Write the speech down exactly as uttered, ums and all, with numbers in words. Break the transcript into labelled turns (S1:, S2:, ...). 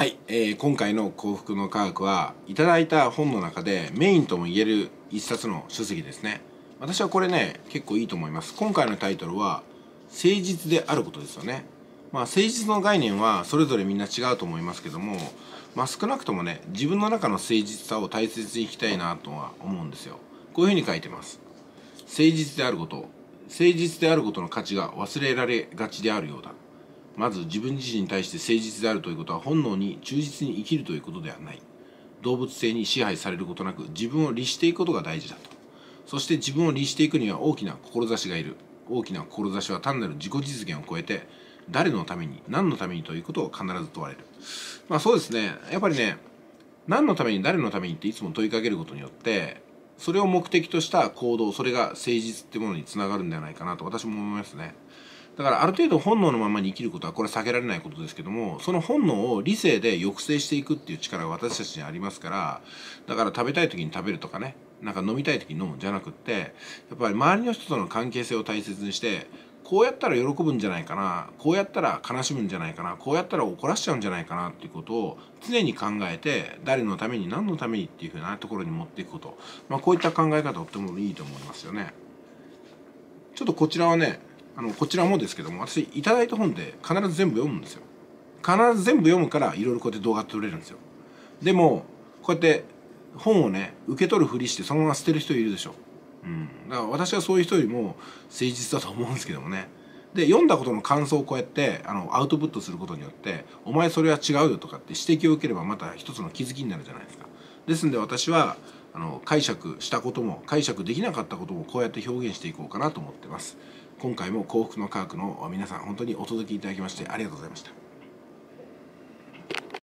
S1: はい、えー、今回の幸福の科学はいただいた本の中でメインとも言える一冊の書籍ですね。私はこれね結構いいと思います。今回のタイトルは誠実であることですよね。まあ誠実の概念はそれぞれみんな違うと思いますけども、まあ少なくともね自分の中の誠実さを大切にいきたいなとは思うんですよ。こういうふうに書いてます。誠実であること、誠実であることの価値が忘れられがちであるようだ。まず自分自身に対して誠実であるということは本能に忠実に生きるということではない。動物性に支配されることなく自分を律していくことが大事だと。そして自分を律していくには大きな志がいる。大きな志は単なる自己実現を超えて誰のために何のためにということを必ず問われる。まあそうですね。やっぱりね、何のために誰のためにっていつも問いかけることによってそれを目的とした行動、それが誠実ってものにつながるんではないかなと私も思いますね。だからある程度本能のままに生きることはこれは避けられないことですけども、その本能を理性で抑制していくっていう力が私たちにありますから、だから食べたい時に食べるとかね、なんか飲みたい時に飲むんじゃなくって、やっぱり周りの人との関係性を大切にして、こうやったら喜ぶんじゃないかな、こうやったら悲しむんじゃないかな、こうやったら怒らしちゃうんじゃないかなっていうことを常に考えて、誰のために何のためにっていうふうなところに持っていくこと、まあ、こういった考え方とってもいいと思いますよね。ちょっとこちらはね、あのこちらもですけども、私いただいた本で必ず全部読むんですよ。必ず全部読むからいろいろこうやって動画撮れるんですよ。でもこうやって本をね受け取るふりしてそのまま捨てる人いるでしょ。うん、だから私はそういう人よりも誠実だと思うんですけどもね。で読んだことの感想をこうやってあのアウトプットすることによって「お前それは違うよ」とかって指摘を受ければまた一つの気づきになるじゃないですか。ですんで私はあの解釈したことも解釈できなかったこともこうやって表現していこうかなと思ってます。今回も幸福の科学の皆さん本当にお届けいただきましてありがとうございました。